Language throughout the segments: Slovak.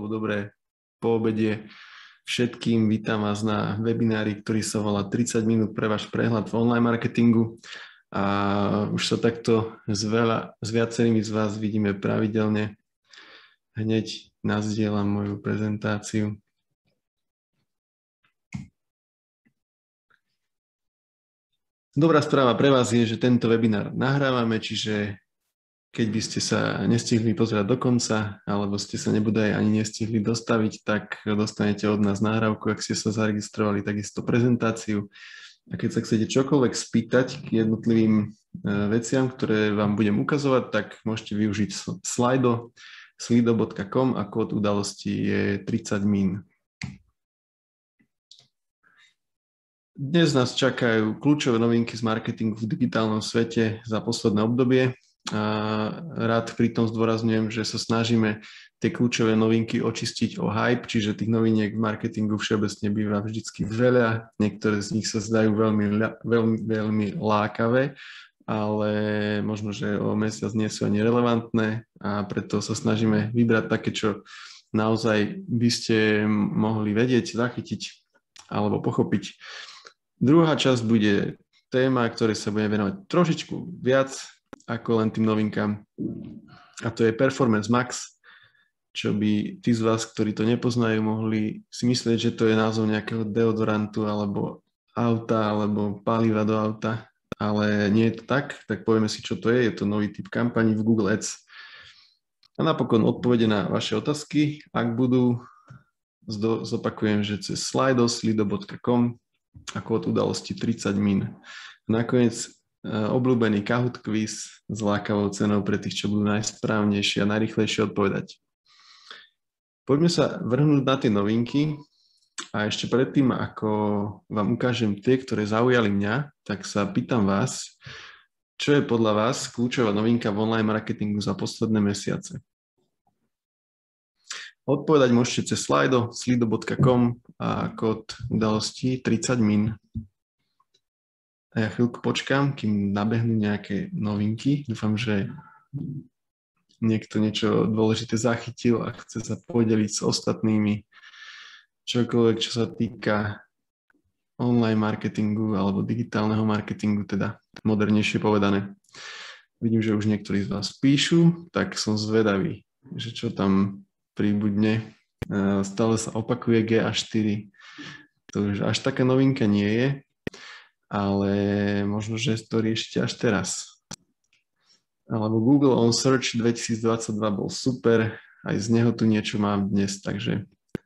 alebo dobré poobedie všetkým. Vítam vás na webinári, ktorý sa volá 30 minút pre váš prehľad v online marketingu. A už sa takto s viacerými z vás vidíme pravidelne. Hneď nazdielam moju prezentáciu. Dobrá správa pre vás je, že tento webinár nahrávame, čiže keď by ste sa nestihli pozerať do konca, alebo ste sa nebodaj ani nestihli dostaviť, tak dostanete od nás nahrávku, ak ste sa zaregistrovali, takisto prezentáciu. A keď sa chcete čokoľvek spýtať k jednotlivým veciam, ktoré vám budem ukazovať, tak môžete využiť slido.com a kód udalosti je 30 min. Dnes nás čakajú kľúčové novinky z marketingu v digitálnom svete za posledné obdobie. A rád pritom zdôrazňujem, že sa snažíme tie kľúčové novinky očistiť o hype, čiže tých noviniek v marketingu všeobecne býva vždycky veľa. Niektoré z nich sa zdajú veľmi lákavé, ale možno, že o mesiac nie sú ani relevantné a preto sa snažíme vybrať také, čo naozaj by ste mohli vedieť, zachytiť alebo pochopiť. Druhá časť bude téma, ktorej sa budeme venovať trošičku viac ako len tým novinkám. A to je Performance Max, čo by tí z vás, ktorí to nepoznajú, mohli si myslieť, že to je názov nejakého deodorantu alebo auta alebo paliva do auta, ale nie je to tak, tak povieme si, čo to je. Je to nový typ kampaní v Google Ads. A napokon odpovede na vaše otázky. Ak budú, zopakujem, že cez slido.com a kód udalosti 30 min. Nakoniec obľúbený Kahoot quiz s lákavou cenou pre tých, čo budú najsprávnejšie a najrýchlejšie odpovedať. Poďme sa vrhnúť na tie novinky a ešte predtým, ako vám ukážem tie, ktoré zaujali mňa, tak sa pýtam vás, čo je podľa vás kľúčová novinka v online marketingu za posledné mesiace. Odpovedať môžete cez slido.com a kód udalosti 30 min. A ja chvíľku počkám, kým nabehnú nejaké novinky. Dúfam, že niekto niečo dôležité zachytil a chce sa podeliť s ostatnými. Čokoľvek, čo sa týka online marketingu alebo digitálneho marketingu, teda modernejšie povedané. Vidím, že už niektorí z vás píšu, tak som zvedavý, že čo tam príbudne. Stále sa opakuje GA4. To už až taká novinka nie je, ale možno, že to riešite až teraz. Alebo Google on Search 2022 bol super, aj z neho tu niečo mám dnes, takže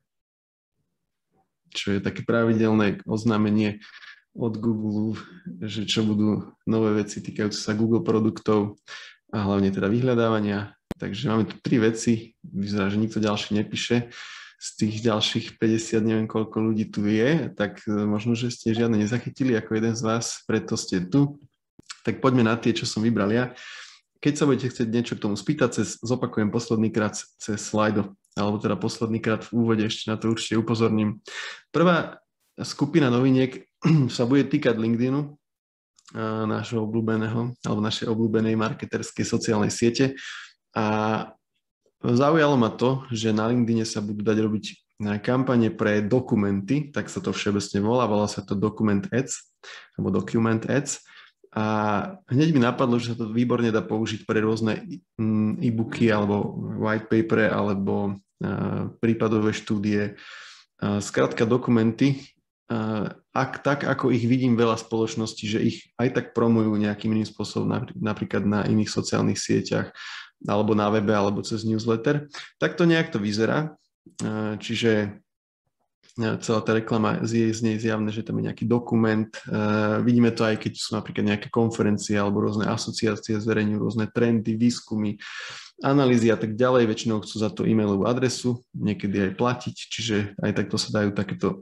čo je také pravidelné oznámenie od Google, že čo budú nové veci týkajúce sa Google produktov a hlavne teda vyhľadávania. Takže máme tu 3 veci, vyzerá, že nikto ďalší nepíše. Z tých ďalších 50, neviem koľko ľudí tu je, tak možno, že ste žiadne nezachytili ako jeden z vás, preto ste tu. Tak poďme na tie, čo som vybral ja. Keď sa budete chcieť niečo k tomu spýtať, zopakujem poslednýkrát cez Slido, alebo teda poslednýkrát v úvode, ešte na to určite upozorním. Prvá skupina noviniek sa bude týkať LinkedInu, nášho obľúbeného, alebo našej obľúbenej marketerskej sociálnej siete. A zaujalo ma to, že na LinkedIne sa budú dať robiť kampane pre dokumenty, tak sa to všeobecne volá sa to Document Ads, alebo Document Ads. A hneď mi napadlo, že sa to výborne dá použiť pre rôzne e-booky, alebo white paper, alebo prípadové štúdie. Skrátka dokumenty, tak ako ich vidím veľa spoločností, že ich aj tak promujú nejakým iným spôsobom, napríklad na iných sociálnych sieťach, alebo na webe, alebo cez newsletter. Tak to nejak to vyzerá. Čiže celá tá reklama z nej zjavné, že tam je nejaký dokument. Vidíme to aj, keď sú napríklad nejaké konferencie alebo rôzne asociácie zverejňujú rôzne trendy, výskumy, analýzy a tak ďalej. Väčšinou chcú za to e-mailovú adresu, niekedy aj platiť, čiže aj takto sa dajú takéto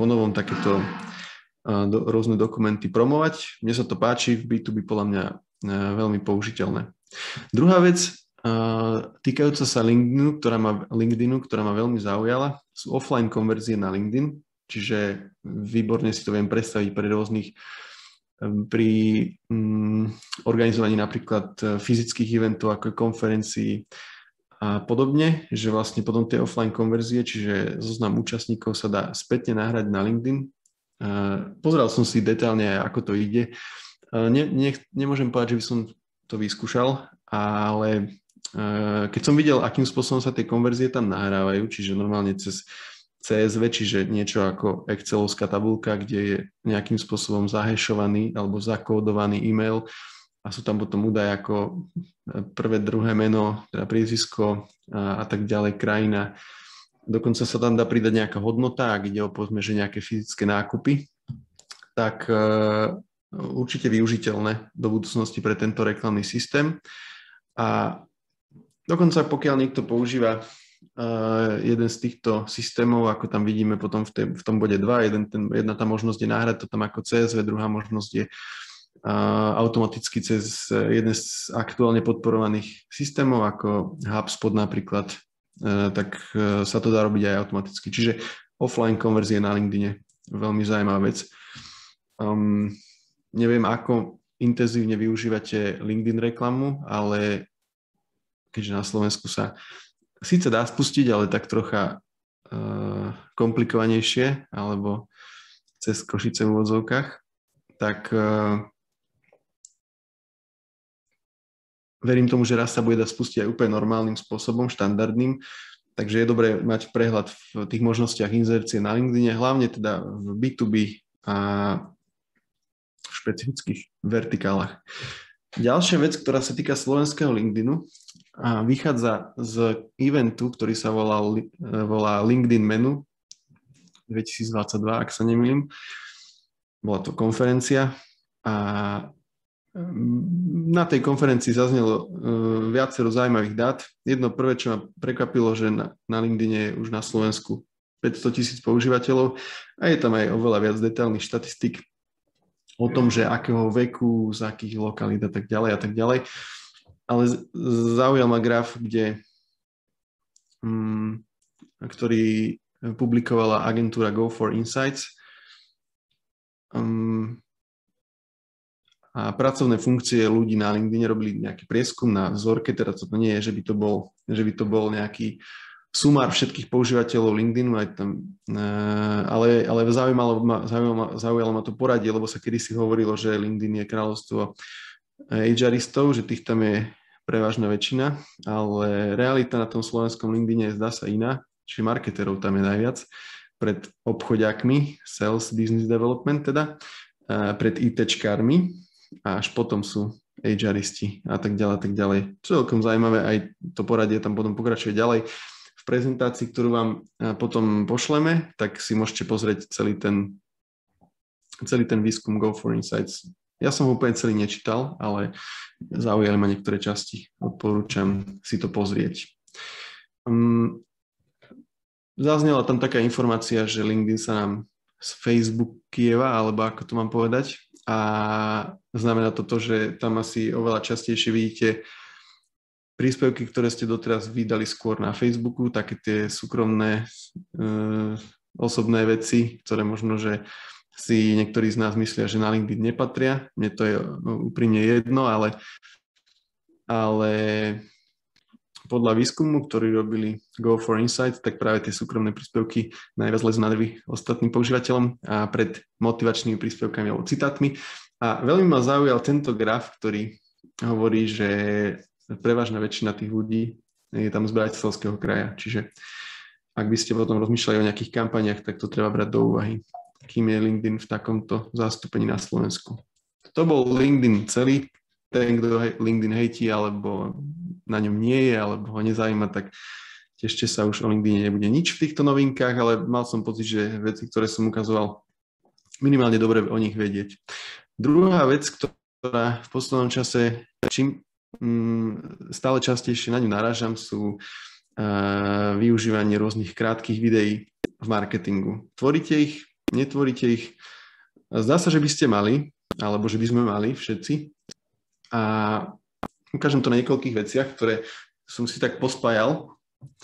rôzne dokumenty promovať. Mne sa to páči, v B2B podľa mňa veľmi použiteľné. Druhá vec, týkajúca sa LinkedInu, ktorá ma veľmi zaujala, sú offline konverzie na LinkedIn, čiže výborne si to viem predstaviť pri organizovaní napríklad fyzických eventov ako konferencií a podobne, že vlastne potom tie offline konverzie, čiže zoznam účastníkov sa dá spätne nahrať na LinkedIn. Pozeral som si detailne, ako to ide. Nemôžem povedať, že by som to vyskúšal, ale keď som videl, akým spôsobom sa tie konverzie tam nahrávajú, čiže normálne cez CSV, čiže niečo ako Excelovská tabulka, kde je nejakým spôsobom zahešovaný alebo zakódovaný e-mail a sú tam potom údaje ako prvé, druhé meno, teda priezvisko a tak ďalej, krajina. Dokonca sa tam dá pridať nejaká hodnota, ak ide o povedzme, že nejaké fyzické nákupy, tak určite využiteľné do budúcnosti pre tento reklamný systém. A dokonca pokiaľ niekto používa jeden z týchto systémov, ako tam vidíme potom v tom bode 2, jedna tá možnosť je nahrať to tam ako CSV, druhá možnosť je automaticky cez jeden z aktuálne podporovaných systémov, ako HubSpot napríklad, tak sa to dá robiť aj automaticky. Čiže offline konverzie na LinkedIne, veľmi zaujímavá vec. Neviem, ako intenzívne využívate LinkedIn reklamu, ale keďže na Slovensku sa síce dá spustiť, ale tak trocha komplikovanejšie, alebo cez Košice v úvodzovkách, tak verím tomu, že raz sa bude dať spustiť aj úplne normálnym spôsobom, štandardným, takže je dobré mať prehľad v tých možnostiach inzercie na LinkedIne, hlavne teda v B2B a v špecifických vertikálach. Ďalšia vec, ktorá sa týka slovenského LinkedInu, vychádza z eventu, ktorý sa volá LinkedIn Menu 2022, ak sa nemýlim. Bola to konferencia a na tej konferencii zaznelo viacero zaujímavých dát. Jedno prvé, čo ma prekvapilo, že na LinkedIne je už na Slovensku 500 000 používateľov a je tam aj oveľa viac detailných štatistík o tom, že akého veku, z akých lokalít a tak ďalej a tak ďalej. Ale zaujal ma graf, ktorý publikovala agentúra Go4Insights. A pracovné funkcie ľudí na LinkedIn robili nejaký prieskum na vzorke, teda to nie je, že by to bol nejaký sumár všetkých používateľov LinkedInu, aj tam, ale zaujalo ma to poradie, lebo sa kedysi hovorilo, že LinkedIn je kráľovstvo HRistov, že tých tam je prevažná väčšina, ale realita na tom slovenskom LinkedIne zdá sa iná, čiže marketerov tam je najviac, pred obchodiakmi, sales, business development teda, pred ITčkármi a až potom sú HRisti a tak ďalej. Čo je celkom zaujímavé, aj to poradie tam potom pokračuje ďalej. V prezentácii, ktorú vám potom pošleme, tak si môžete pozrieť celý ten výskum Go4Insights. Ja som ho úplne celý nečítal, ale zaujali ma niektoré časti. Odporúčam si to pozrieť. Zaznela tam taká informácia, že LinkedIn sa nám z Facebookieva, alebo ako to mám povedať, a znamená to, že tam asi oveľa častejšie vidíte príspevky, ktoré ste doteraz vydali skôr na Facebooku, také tie súkromné osobné veci, ktoré možno, že si niektorí z nás myslia, že na LinkedIn nepatria. Mne to je úprimne jedno, ale podľa výskumu, ktorý robili Go4Insights, tak práve tie súkromné príspevky najviac lezú na nervy ostatným používateľom a pred motivačnými príspevkami alebo citátmi. A veľmi ma zaujal tento graf, ktorý hovorí, že prevažná väčšina tých ľudí je tam z Bratislavského kraja. Čiže ak by ste potom rozmýšľali o nejakých kampaniach, tak to treba brať do úvahy, kým je LinkedIn v takomto zastúpení na Slovensku. To bol LinkedIn celý. Ten, kto LinkedIn hejtí, alebo na ňom nie je, alebo ho nezaujíma, tak ešte sa už o LinkedIne nebude nič v týchto novinkách, ale mal som pocit, že veci, ktoré som ukazoval, minimálne dobre o nich vedieť. Druhá vec, ktorá v poslednom čase stále častejšie na ňu narážam, sú využívanie rôznych krátkych videí v marketingu. Tvoríte ich, netvoríte ich? Zdá sa, že by ste mali, alebo že by sme mali všetci. A ukážem to na niekoľkých veciach, ktoré som si tak pospájal.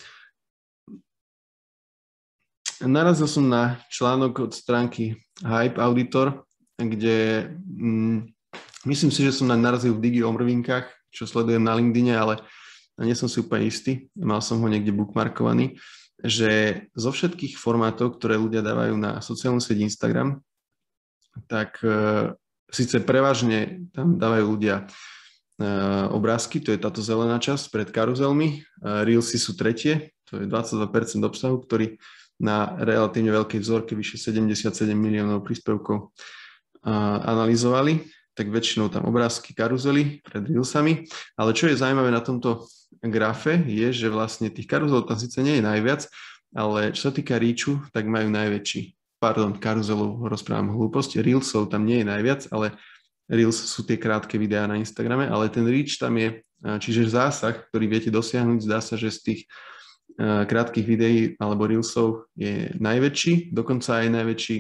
Narazil som na článok od stránky Hype Auditor, kde myslím si, že som narazil v Digi o mrvinkách, čo sledujem na LinkedIne, ale nie som si úplne istý, mal som ho niekde bookmarkovaný, že zo všetkých formátov, ktoré ľudia dávajú na sociálnu sieť Instagram, tak síce prevažne tam dávajú ľudia obrázky, to je táto zelená časť pred karuzelmi, Reelsy sú tretie, to je 22% obsahu, ktorý na relatívne veľkej vzorke vyše 77 miliónov príspevkov analyzovali, tak väčšinou tam obrázky, karuzely pred Reelsami, ale čo je zaujímavé na tomto grafe je, že vlastne tých karuzelov tam síce nie je najviac, ale čo sa týka reachu, tak majú najväčší. Karuzelov rozprávam hlúposť, Reelsov tam nie je najviac, ale Reels sú tie krátke videá na Instagrame, ale ten reach tam je, čiže zásah, ktorý viete dosiahnuť, zdá sa, že z tých krátkych videí alebo Reelsov je najväčší, dokonca aj najväčší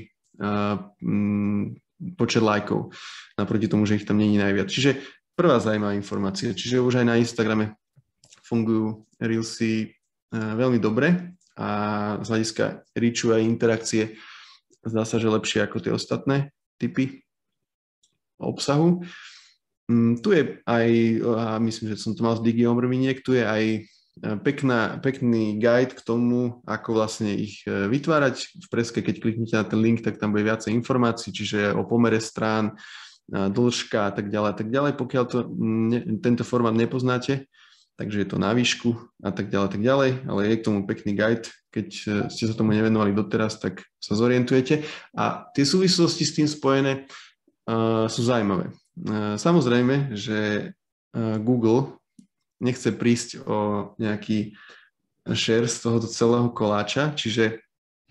počet lajkov, naproti tomu, že ich tam nie je najviac. Čiže prvá zaujímavá informácia, čiže už aj na Instagrame fungujú Reelsy veľmi dobre a z hľadiska reachu aj interakcie zdá sa, že lepšie ako tie ostatné typy obsahu. Tu je aj, a myslím, že som to mal z Digi Omrviniek, tu je aj pekný guide k tomu, ako vlastne ich vytvárať. V preske, keď kliknete na ten link, tak tam bude viacej informácií, čiže o pomere strán, dĺžka a tak ďalej. Pokiaľ tento formát nepoznáte, takže je to na výšku a tak ďalej, ale je k tomu pekný guide, keď ste sa tomu nevenovali doteraz, tak sa zorientujete. A tie súvislosti s tým spojené sú zaujímavé. Samozrejme, že Google nechce prísť o nejaký share z tohoto celého koláča, čiže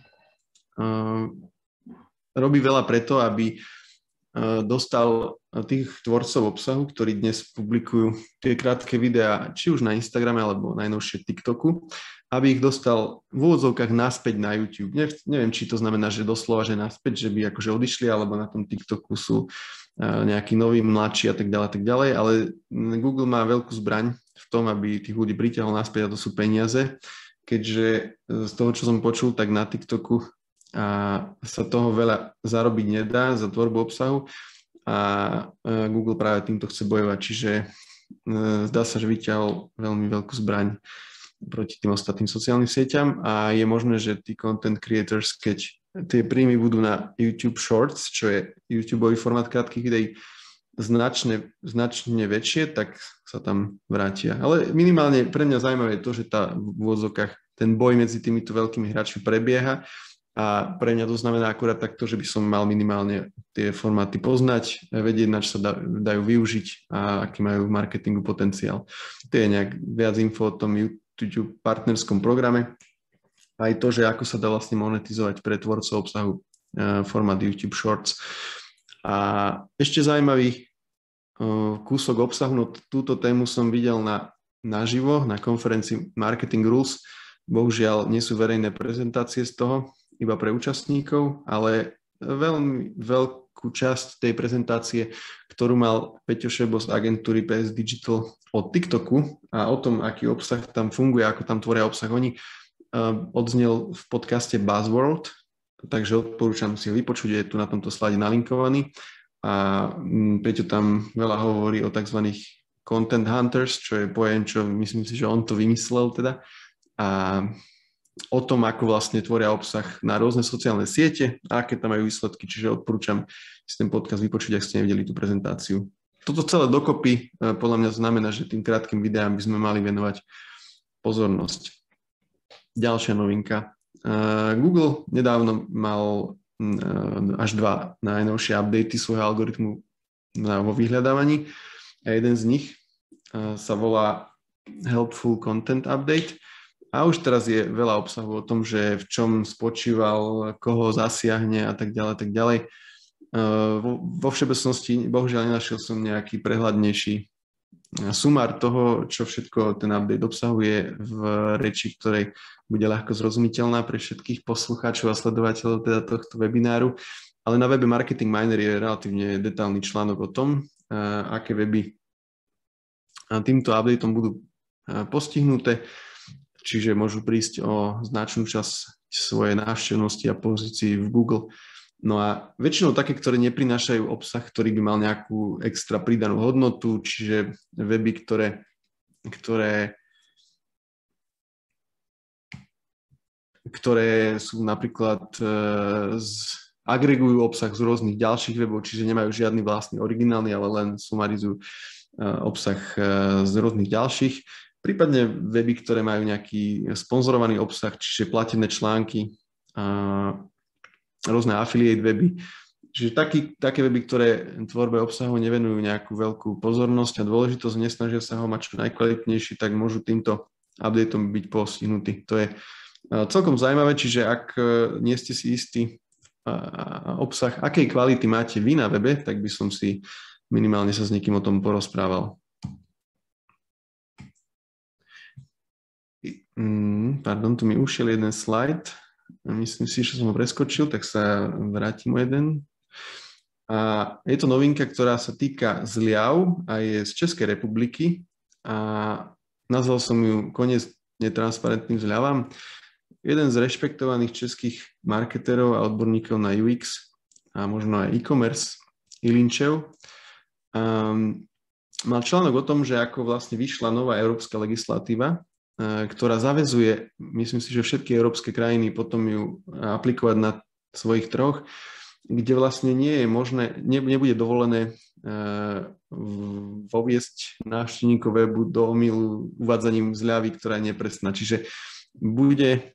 robí veľa preto, aby dostal tých tvorcov obsahu, ktorí dnes publikujú tie krátke videá, či už na Instagrame, alebo najnovšie TikToku, aby ich dostal v úvodzovkách naspäť na YouTube. Neviem, či to znamená, že doslova, že naspäť, že by akože odišli, alebo na tom TikToku sú nejakí noví, mladší a tak ďalej, ale Google má veľkú zbraň v tom, aby tých ľudí pritiahol naspäť, a to sú peniaze, keďže z toho, čo som počul, tak na TikToku sa toho veľa zarobiť nedá za tvorbu obsahu a Google práve týmto chce bojovať, čiže zdá sa, že vyťahol veľmi veľkú zbraň proti tým ostatným sociálnym sieťam a je možné, že tí content creators, keď tie príjmy budú na YouTube Shorts, čo je YouTubeový formát krátkych videí, značne väčšie, tak sa tam vrátia. Ale minimálne pre mňa zaujímavé je to, že v úvodzovkách ten boj medzi týmito veľkými hráčmi prebieha. A pre mňa to znamená akurát takto, že by som mal minimálne tie formáty poznať, vedieť, na čo sa dajú využiť a aký majú v marketingu potenciál. To je nejak viac info o tom YouTube partnerskom programe. Aj to, že ako sa dá vlastne monetizovať pre tvorcov obsahu formát YouTube Shorts. A ešte zaujímavý kúsok obsahu, no túto tému som videl naživo na konferencii Marketing Rules. Bohužiaľ nie sú verejné prezentácie z toho, iba pre účastníkov, ale veľmi veľkú časť tej prezentácie, ktorú mal Peťo Šebo z agentúry PS Digital o TikToku a o tom, aký obsah tam funguje, ako tam tvoria obsah oni, odznel v podcaste Buzzworld, takže odporúčam si ho vypočuť, je tu na tomto slide nalinkovaný a Peťo tam veľa hovorí o tzv. Content hunters, čo je pojem, čo myslím si, že on to vymyslel teda, a o tom, ako vlastne tvoria obsah na rôzne sociálne siete a aké tam majú výsledky, čiže odporúčam si ten podcast vypočuť, ak ste nevideli tú prezentáciu. Toto celé dokopy podľa mňa znamená, že tým krátkym videám by sme mali venovať pozornosť. Ďalšia novinka. Google nedávno mal až 2 najnovšie updaty svojho algoritmu vo vyhľadávaní a jeden z nich sa volá Helpful Content Update. A už teraz je veľa obsahu o tom, že v čom spočíval, koho zasiahne a tak ďalej. Vo všeobecnosti bohužiaľ nenašiel som nejaký prehľadnejší sumár toho, čo všetko ten update obsahuje v reči, ktorej bude ľahko zrozumiteľná pre všetkých poslucháčov a sledovateľov teda tohto webináru. Ale na webe Marketing Miner je relatívne detailný článok o tom, aké weby týmto updateom budú postihnuté. Čiže môžu prísť o značnú časť svojej návštevnosti a pozícií v Google. No a väčšinou také, ktoré neprinášajú obsah, ktorý by mal nejakú extra pridanú hodnotu, čiže weby, ktoré ktoré sú napríklad agregujú obsah z rôznych ďalších webov, čiže nemajú žiadny vlastný originálny, ale len sumarizujú obsah z rôznych ďalších. Prípadne weby, ktoré majú nejaký sponzorovaný obsah, čiže platené články, rôzne affiliate weby. Čiže také weby, ktoré tvorbe obsahu nevenujú nejakú veľkú pozornosť a dôležitosť, nesnažia sa ho mať čo najkvalitnejší, tak môžu týmto updateom byť postihnutí. To je celkom zaujímavé, čiže ak nie ste si istí obsah, akej kvality máte vy na webe, tak by som si minimálne sa s niekým o tom porozprával. Pardon, tu mi ušiel jeden slajd. Myslím si, že som ho preskočil, tak sa vrátim o jeden. A je to novinka, ktorá sa týka zľav a je z Českej republiky. A nazval som ju Koniec netransparentným zľavám. Jeden z rešpektovaných českých marketerov a odborníkov na UX a možno aj e-commerce, Ilinčev, mal článok o tom, že ako vlastne vyšla nová európska legislatíva, ktorá zaväzuje, myslím si, že všetky európske krajiny potom ju aplikovať na svojich trhoch, kde vlastne nie je možné, nebude dovolené voviesť návštevníkov webu do omylu uvádzaním zľavy, ktorá je nepresná. Čiže bude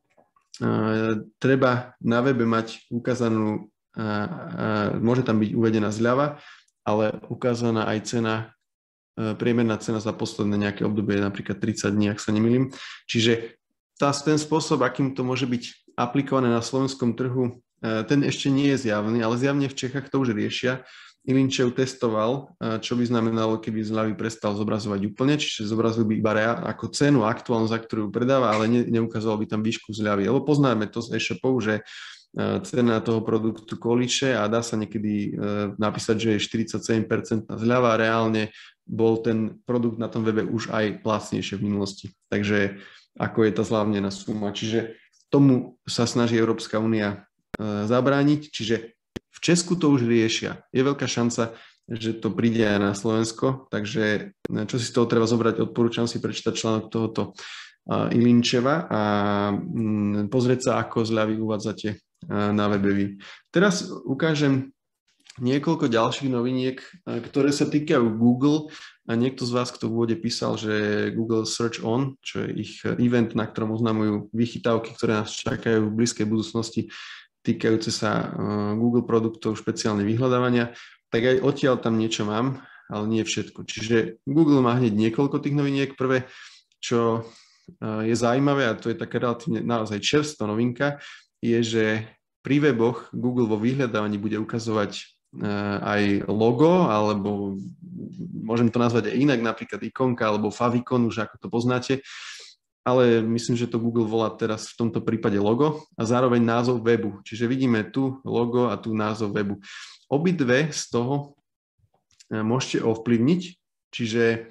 treba na webe mať ukázanú, môže tam byť uvedená zľava, ale ukázaná aj cena, priemerná cena za posledné nejaké obdobie, napríklad 30 dní, ak sa nemýlim. Čiže ten spôsob, akým to môže byť aplikované na slovenskom trhu, ten ešte nie je zjavný, ale zjavne v Čechách to už riešia. Ilinčev testoval, čo by znamenalo, keby zľavy prestal zobrazovať úplne, čiže zobrazil by iba ako cenu aktuálnu, za ktorú predáva, ale neukazoval by tam výšku zľavy. Lebo poznáme to z e-shopov, že cena toho produktu kolíše a dá sa niekedy napísať, že je 47% zľava a reálne bol ten produkt na tom webe už aj lacnejšie v minulosti. Takže ako je tá zľavnená suma. Čiže tomu sa snaží Európska únia zabrániť, čiže v Česku to už riešia. Je veľká šanca, že to príde aj na Slovensko, takže čo si z toho treba zobrať, odporúčam si prečítať článok tohoto Ilinčeva a pozrieť sa, ako zľavy uvádzate na webe vy. Teraz ukážem niekoľko ďalších noviniek, ktoré sa týkajú Google. A niekto z vás, kto v úvode písal, že Google Search On, čo je ich event, na ktorom oznamujú vychytávky, ktoré nás čakajú v blízkej budúcnosti, týkajúce sa Google produktov, špeciálne vyhľadávania, tak aj odtiaľ tam niečo mám, ale nie všetko. Čiže Google má hneď niekoľko tých noviniek. Prvé, čo je zaujímavé, a to je taká relatívne naozaj čerstvá novinka, je, že pri weboch Google vo vyhľadávaní bude ukazovať aj logo, alebo môžem to nazvať aj inak, napríklad ikonka alebo favicon, už ako to poznáte. Ale myslím, že to Google volá teraz v tomto prípade logo a zároveň názov webu. Čiže vidíme tu logo a tu názov webu. Obidve z toho môžete ovplyvniť, čiže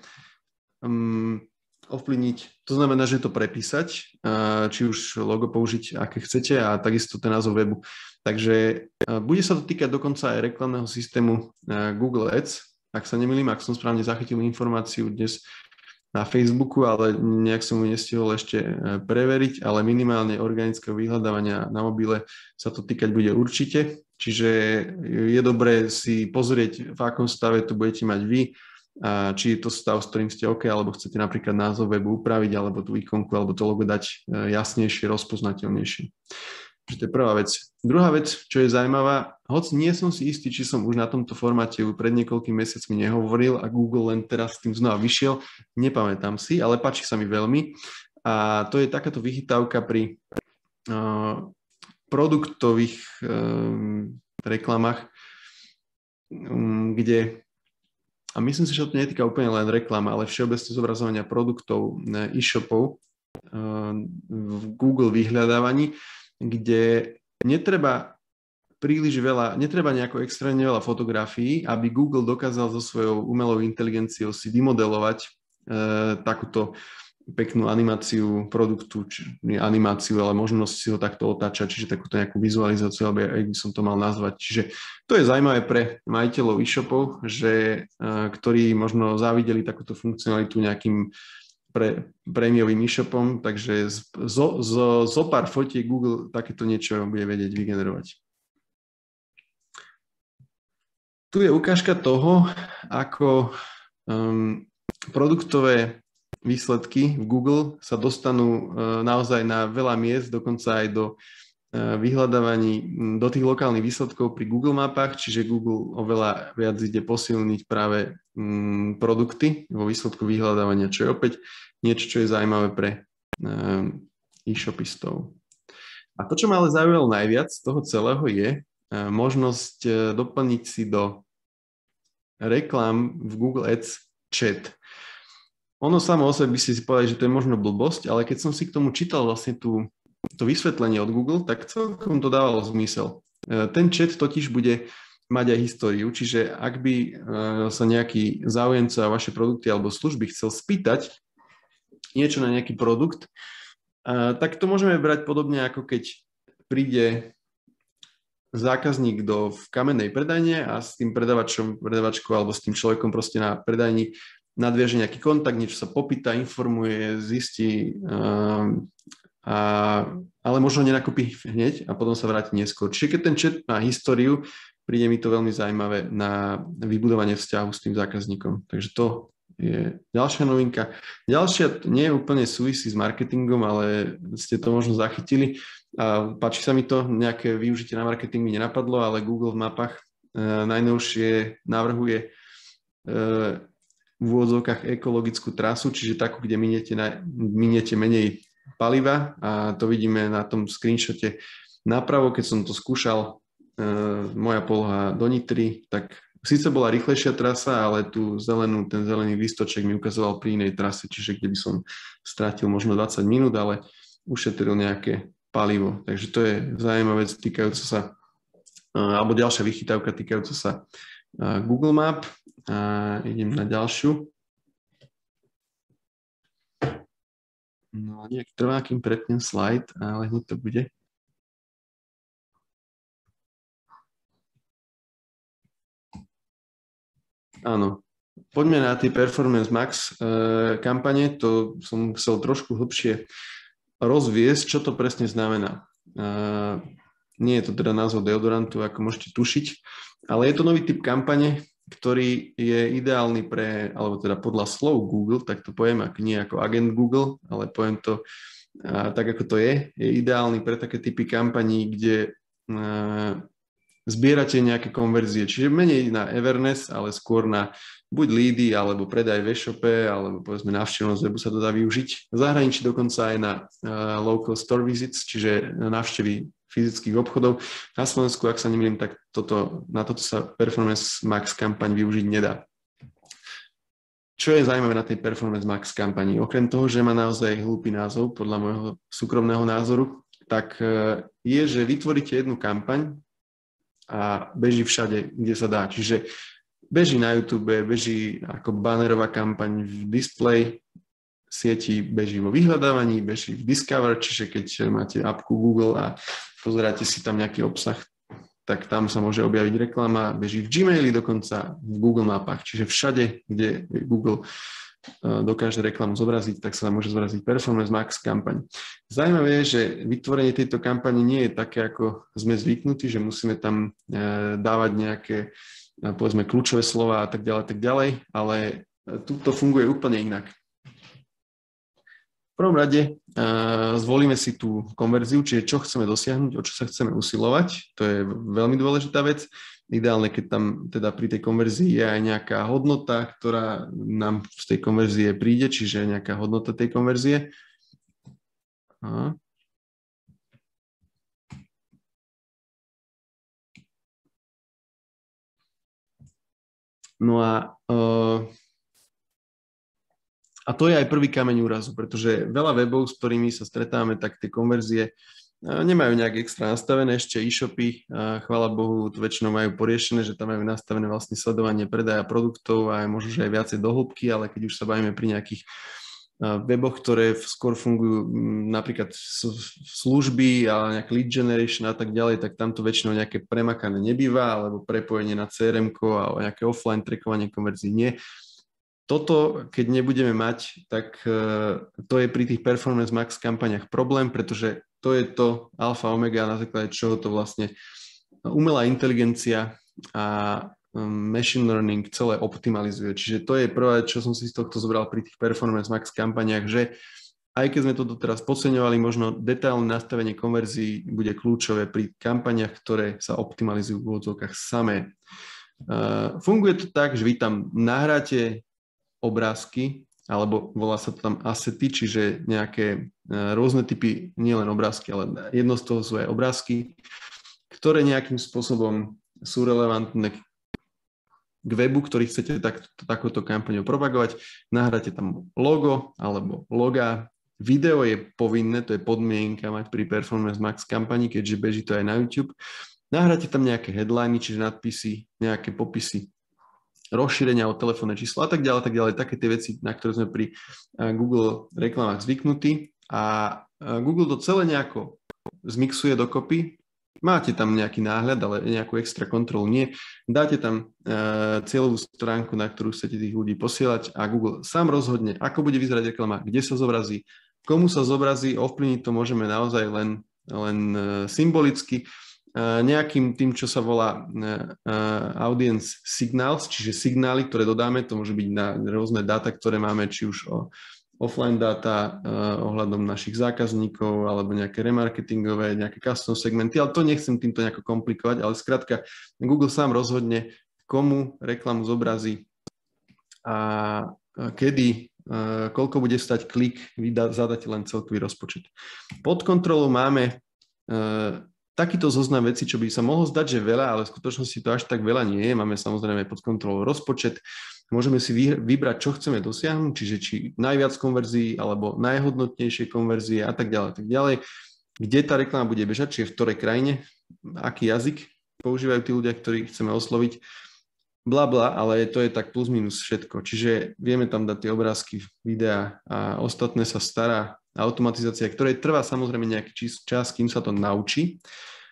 ovplyvniť, to znamená, že to prepísať, či už logo použiť, aké chcete a takisto ten názov webu. Takže bude sa to týkať dokonca aj reklamného systému Google Ads, ak sa nemýlim, ak som správne zachytil informáciu dnes na Facebooku, ale nejak som ju nestihol ešte preveriť, ale minimálne organického vyhľadávania na mobile sa to týkať bude určite. Čiže je dobré si pozrieť, v akom stave to budete mať vy, a či je to stav, s ktorým ste OK, alebo chcete napríklad názov webu upraviť, alebo tú ikonku, alebo to logo dať jasnejšie, rozpoznateľnejšie. To je prvá vec. Druhá vec, čo je zaujímavá, hoci nie som si istý, či som už na tomto formáte pred niekoľkými mesiacmi nehovoril a Google len teraz s tým znova vyšiel, nepamätám si, ale páči sa mi veľmi. A to je takáto vychytávka pri produktových reklamách, kde, a myslím si, že to netýka úplne len reklam, ale všeobecne zobrazovania produktov, e-shopov v Google vyhľadávaní, kde netreba príliš veľa, netreba nejako extrémne veľa fotografií, aby Google dokázal so svojou umelou inteligenciou si vymodelovať takúto peknú animáciu produktu, či nie animáciu, ale možnosť si ho takto otáčať, čiže takúto nejakú vizualizáciu, alebo aj by som to mal nazvať. Čiže to je zaujímavé pre majiteľov e-shopov, že, ktorí možno závideli takúto funkcionalitu nejakým prémiovým e-shopom, takže zo pár fotiek Google takéto niečo bude vedieť vygenerovať. Tu je ukážka toho, ako produktové výsledky v Google sa dostanú naozaj na veľa miest, dokonca aj do vyhľadávaní do tých lokálnych výsledkov pri Google mapách, čiže Google oveľa viac ide posilniť práve produkty vo výsledku vyhľadávania, čo je opäť niečo, čo je zaujímavé pre e-shopistov. A to, čo ma ale zaujalo najviac z toho celého je možnosť doplniť si do reklám v Google Ads chat. Ono samo o sebe by ste si povedali, že to je možno blbosť, ale keď som si k tomu čítal vlastne to vysvetlenie od Google, tak celkom to dávalo zmysel. Ten chat totiž bude mať aj históriu, čiže ak by sa nejaký záujemca o vaše produkty alebo služby chcel spýtať niečo na nejaký produkt, tak to môžeme brať podobne, ako keď príde zákazník v kamennej predajne a s tým predavačkou alebo s tým človekom proste na predajni nadvieže nejaký kontakt, niečo sa popýta, informuje, zistí, ale možno nenakúpi hneď a potom sa vráti neskôr. Čiže keď ten chat má históriu, príde mi to veľmi zaujímavé na vybudovanie vzťahu s tým zákazníkom. Takže to je ďalšia novinka. Ďalšia nie je úplne súvisí s marketingom, ale ste to možno zachytili. A páči sa mi to, nejaké využitie na marketing mi nenapadlo, ale Google v mapách najnovšie navrhuje v úvodzovkách ekologickú trasu, čiže takú, kde miniete menej paliva a to vidíme na tom screenshote napravo, keď som to skúšal, moja poloha do Nitry, tak síce bola rýchlejšia trasa, ale ten zelený lístoček mi ukazoval pri inej trase, čiže kde by som strátil možno 20 minút, ale ušetril nejaké palivo. Takže to je zaujímavá vec týkajúca sa, alebo ďalšia vychytávka týkajúca sa Google Map. A idem na ďalšiu. No a nejak trvá, kým pretnem slajd, ale hneď to bude. Áno. Poďme na tie Performance Max kampane. To som chcel trošku hlbšie rozviesť, čo to presne znamená. Nie je to teda názov deodorantu, ako môžete tušiť, ale je to nový typ kampane, ktorý je ideálny alebo teda podľa slov Google, tak to poviem, nie ako agent Google, ale poviem to tak, ako to je ideálny pre také typy kampaní, kde zbierate nejaké konverzie, čiže menej na Everness, ale skôr na buď lídy, alebo predaj v e-shope, alebo povedzme návštevnosť webu sa to dá využiť. V zahraničí dokonca aj na local store visits, čiže návštevy fyzických obchodov. Na Slovensku, ak sa nemýlim, tak na toto sa Performance Max kampaň využiť nedá. Čo je zaujímavé na tej Performance Max kampani? Okrem toho, že má naozaj hlúpy názov, podľa môjho súkromného názoru, tak je, že vytvoríte jednu kampaň a beží všade, kde sa dá. Čiže beží na YouTube, beží ako bannerová kampaň v display sieti, beží vo vyhľadávaní, beží v Discover, čiže keď máte appku Google a pozeráte si tam nejaký obsah, tak tam sa môže objaviť reklama, beží v Gmaili, dokonca v Google mapách, čiže všade, kde Google dokáže reklamu zobraziť, tak sa môže zobraziť Performance Max kampaň. Zaujímavé je, že vytvorenie tejto kampane nie je také, ako sme zvyknutí, že musíme tam dávať nejaké, povedzme, kľúčové slova a tak ďalej, ale tu to funguje úplne inak. V prvom rade zvolíme si tú konverziu, čiže čo chceme dosiahnuť, o čo sa chceme usilovať. To je veľmi dôležitá vec. Ideálne, keď tam teda pri tej konverzii je aj nejaká hodnota, ktorá nám z tej konverzie príde, čiže nejaká hodnota tej konverzie. No a to je aj prvý kameň úrazu, pretože veľa webov, s ktorými sa stretávame, tak tie konverzie nemajú nejak extra nastavené, ešte e-shopy, chvála Bohu, to väčšinou majú poriešené, že tam majú nastavené vlastne sledovanie predaja produktov a možno, že aj viacej do hĺbky, ale keď už sa bavíme pri nejakých weboch, ktoré skôr fungujú napríklad služby a nejaký lead generation a tak ďalej, tak tamto väčšinou nejaké premakané nebýva, alebo prepojenie na CRM-ko a nejaké offline trackovanie konverzií nie. toto, keď nebudeme mať, tak to je pri tých Performance Max kampaniach problém, pretože to je to alfa omega, na základe čoho to vlastne umelá inteligencia a machine learning celé optimalizuje. Čiže to je prvé, čo som si z tohto zobral pri tých Performance Max kampaniach, že aj keď sme to doteraz podceňovali, možno detailné nastavenie konverzií bude kľúčové pri kampaniach, ktoré sa optimalizujú v úvodzovkách samé. Funguje to tak, že vy tam nahráte obrázky, alebo volá sa to tam asety, čiže nejaké rôzne typy, nielen obrázky, ale jedno z toho sú aj obrázky, ktoré nejakým spôsobom sú relevantné k webu, ktorý chcete takúto kampaňu propagovať. Nahráte tam logo alebo logá. Video je povinné, to je podmienka mať pri Performance Max kampani, keďže beží to aj na YouTube. Nahráte tam nejaké headliny, čiže nadpisy, nejaké popisy, rozšírenia o telefónne číslo a tak ďalej, také tie veci, na ktoré sme pri Google reklamách zvyknutí. A Google to celé nejako zmixuje dokopy. Máte tam nejaký náhľad, ale nejakú extra kontrolu nie. Dáte tam cieľovú stránku, na ktorú chcete tých ľudí posielať a Google sám rozhodne, ako bude vyzerať reklama, kde sa zobrazí, komu sa zobrazí, ovplyvniť to môžeme naozaj len symbolicky. Nejakým tým, čo sa volá audience signals, čiže signály, ktoré dodáme, to môže byť na rôzne dáta, ktoré máme, či už offline dáta ohľadom našich zákazníkov, alebo nejaké remarketingové, nejaké custom segmenty, ale to nechcem týmto nejako komplikovať, ale skrátka Google sám rozhodne, komu reklamu zobrazí a kedy, koľko bude stať klik, vy zadáte len celkový rozpočet. Pod kontrolou máme takýto zoznam vecí, čo by sa mohlo zdať, že veľa, ale v skutočnosti to až tak veľa nie je. Máme samozrejme pod kontrolou rozpočet. Môžeme si vybrať, čo chceme dosiahnuť, čiže či najviac konverzií, alebo najhodnotnejšie konverzie a tak ďalej. Kde tá reklama bude bežať, či je v ktorej krajine, aký jazyk používajú tí ľudia, ktorých chceme osloviť, blabla, ale to je tak plus minus všetko. Čiže vieme tam dať tie obrázky, videá a ostatné sa stará automatizácia, ktorej trvá samozrejme nejaký čas, kým sa to naučí.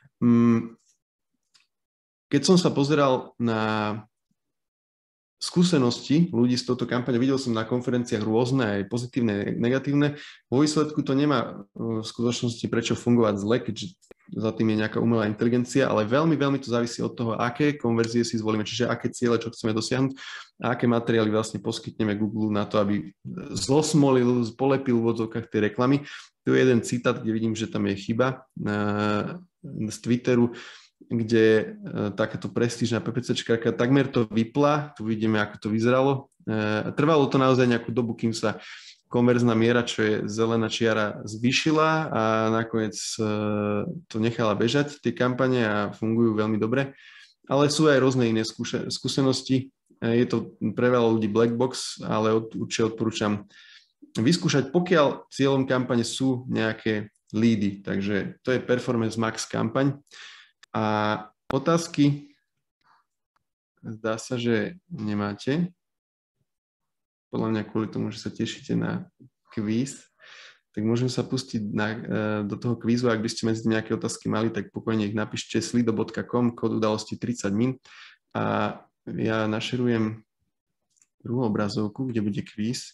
Keď som sa pozeral na skúsenosti ľudí s touto kampaňou, videl som na konferenciách rôzne, aj pozitívne, aj negatívne. Vo výsledku to nemá v skutočnosti prečo fungovať zle, keďže za tým je nejaká umelá inteligencia, ale veľmi, veľmi to závisí od toho, aké konverzie si zvolíme, čiže aké ciele, čo chceme dosiahnuť a aké materiály vlastne poskytneme Google na to, aby zosmolil, polepil v odzvukách tie reklamy. Tu je jeden citát, kde vidím, že tam je chyba z Twitteru, kde takáto prestížna PPCčka takmer to vypla, tu vidíme, ako to vyzeralo. Trvalo to naozaj nejakú dobu, kým sa konverzná miera, čo je zelená čiara, zvýšila a nakoniec to nechala bežať, tie kampane, a fungujú veľmi dobre. Ale sú aj rôzne iné skúsenosti. Je to pre veľa ľudí black box, ale určite odporúčam vyskúšať, pokiaľ cieľom kampane sú nejaké lídy. Takže to je Performance Max kampaň. A otázky zdá sa, že nemáte. Podľa mňa kvôli tomu, že sa tešíte na kvíz, tak môžem sa pustiť do toho kvízu. Ak by ste medzi nejaké otázky mali, tak pokojne ich napíšte slido.com, kód udalosti 30 min a ja našerujem druhú obrazovku, kde bude kvíz.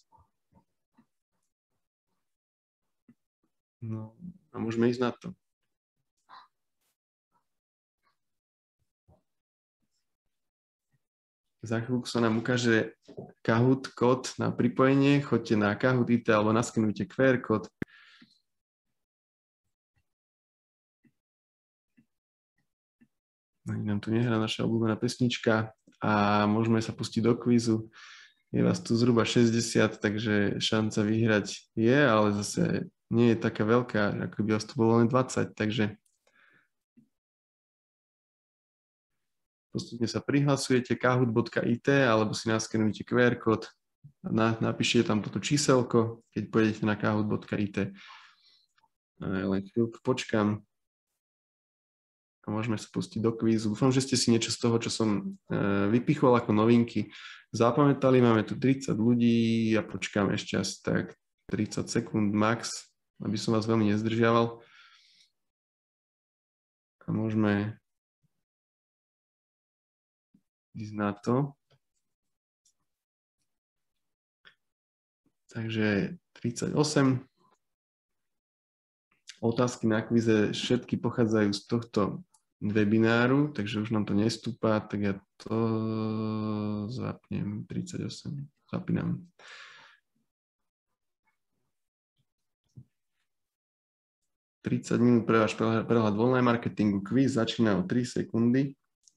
No a môžeme ísť na to. Za chvíľku sa nám ukáže Kahoot kód na pripojenie. Choďte na Kahoot IT alebo naskenujte QR kód. Nám tu nehrá naša obľúbená pesnička a môžeme sa pustiť do kvízu. Je vás tu zhruba 60, takže šanca vyhrať je, ale zase nie je taká veľká, ako by vás tu bolo len 20, takže postupne sa prihlasujete kahoot.it alebo si naskenujte QR kód a napíšete tam toto číselko, keď pôjdete na kahoot.it. Len chvíľku počkám a môžeme sa pustiť do kvízu. Dúfam, že ste si niečo z toho, čo som vypichol ako novinky, zapamätali. Máme tu 30 ľudí a počkám ešte asi tak 30 sekúnd max, aby som vás veľmi nezdržiaval. A môžeme ísť na to. Takže 38. Otázky na kvíze všetky pochádzajú z tohto webináru, takže už nám to nestúpa, tak ja to zapnem. 38. Zapínam. Minút pre váš prehľad online marketingu. Kvíz začína o 3 sekundy.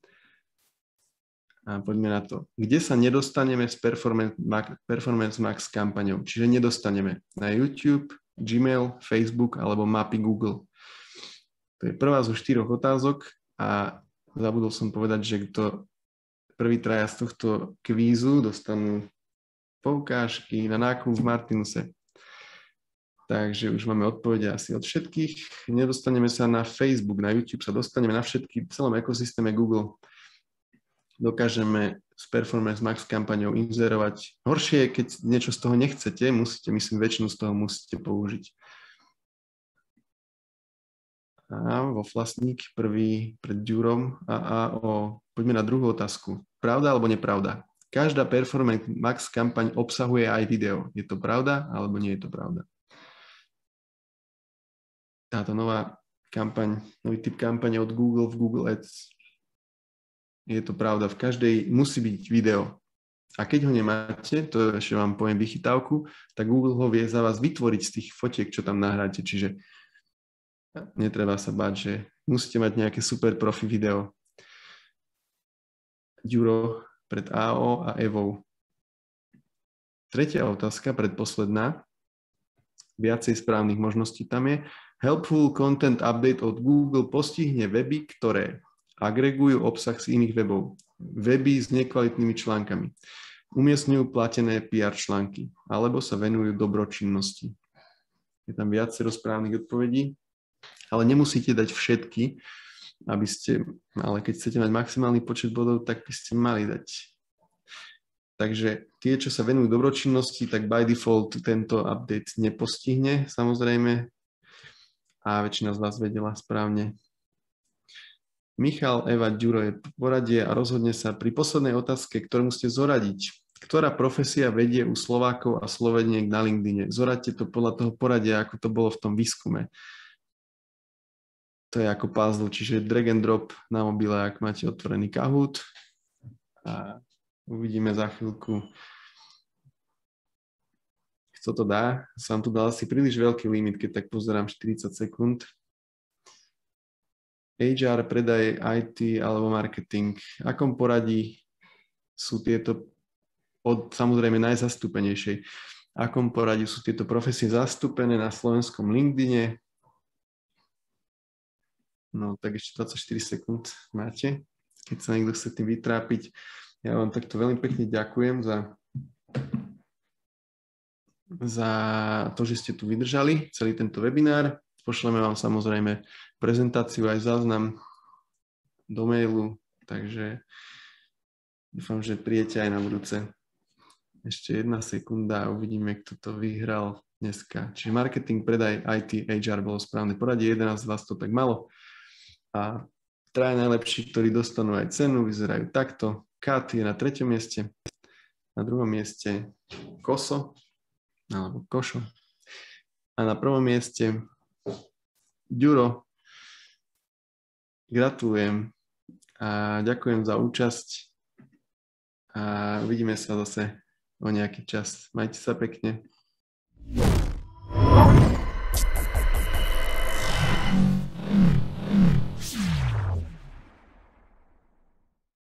A poďme na to. Kde sa nedostaneme s Performance Max kampaňou? Čiže nedostaneme na YouTube, Gmail, Facebook alebo mapy Google. To je prvá zo 4 otázok a zabudol som povedať, že kto prvý traja z tohto kvízu dostanú poukážky na nákup v Martinuse. Takže už máme odpovede asi od všetkých. Nedostaneme sa na Facebook, na YouTube sa dostaneme na všetky v celom ekosystéme Google. Dokážeme s Performance Max kampaňou inzerovať. Horšie je, keď niečo z toho nechcete, myslím, väčšinu z toho musíte použiť. A vo Vlastník prvý pred Ďurom poďme na druhú otázku. Pravda alebo nepravda? Každá Performance Max kampaň obsahuje aj video. Je to pravda alebo nie je to pravda? Táto nová kampaň, nový typ kampane od Google v Google Ads. Je to pravda, v každej musí byť video. A keď ho nemáte, to ešte vám poviem vychytávku, tak Google ho vie za vás vytvoriť z tých fotiek, čo tam nahráte. Čiže netreba sa báť, že musíte mať nejaké super profi video. Ďuro pred AO a Evou. Tretia otázka, predposledná. Viacej správnych možností tam je. Helpful Content Update od Google postihne weby, ktoré agregujú obsah z iných webov. Weby s nekvalitnými článkami. Umiestňujú platené PR články. Alebo sa venujú dobročinnosti. Je tam viacero správnych odpovedí, ale nemusíte dať všetky, ale keď chcete mať maximálny počet bodov, tak by ste mali dať. Takže tie, čo sa venujú dobročinnosti, tak by default tento update nepostihne, samozrejme. A väčšina z vás vedela správne. Michal, Eva, Ďuro je poradie a rozhodne sa pri poslednej otázke, ktorú musíte zoradiť. Ktorá profesia vedie u Slovákov a Sloveniek na LinkedIne? Zoradte to podľa toho poradia, ako to bolo v tom výskume. To je ako puzzle, čiže drag and drop na mobile, ak máte otvorený Kahoot. A uvidíme za chvíľku, kto to dá. Som tu dal asi príliš veľký limit, keď tak pozerám 40 sekúnd. HR, predaj, IT alebo marketing. V akom poradí sú tieto od samozrejme najzastúpenejšej? V akom poradí sú tieto profesie zastúpené na slovenskom LinkedIne? No tak ešte 24 sekúnd máte, keď sa niekto chce tým vytrápiť. Ja vám takto veľmi pekne ďakujem za to, že ste tu vydržali celý tento webinár. Pošleme vám samozrejme prezentáciu aj záznam do mailu, takže dúfam, že príjete aj na budúce. Ešte 1 sekunda a uvidíme, kto to vyhral dneska. Čiže marketing, predaj, IT, HR bolo správne poradie, 11 z vás to tak malo. A traja najlepší, ktorí dostanú aj cenu, vyzerajú takto. Kat je na 3. mieste, na 2. mieste Koso, alebo Košo. A na 1. mieste Ďuro. Gratulujem a ďakujem za účasť a uvidíme sa zase o nejaký čas. Majte sa pekne.